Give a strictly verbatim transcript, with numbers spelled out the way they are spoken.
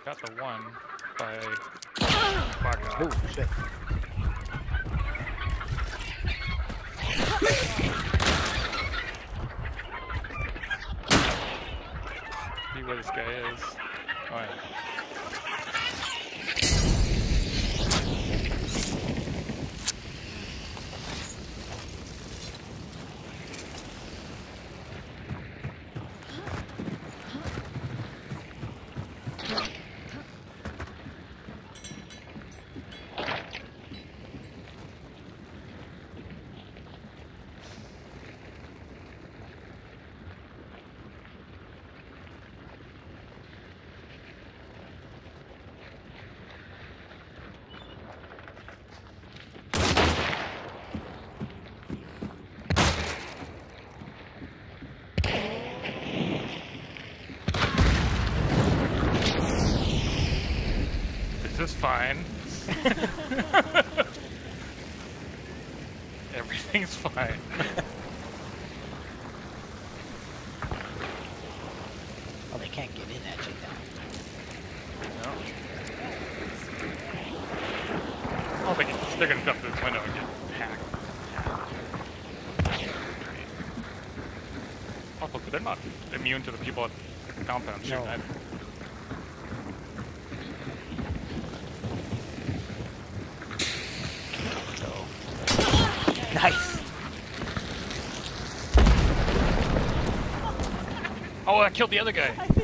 Got the one by Black Ops. Oh shit. See where this guy is. Oh yeah. This is fine. Everything's fine. Oh, they can't get in that shit now. No. Oh, they can, they're gonna jump through this window and get hacked. Also, they're not immune to the people at the compound shooting No. either. Nice. Oh, I killed the other guy.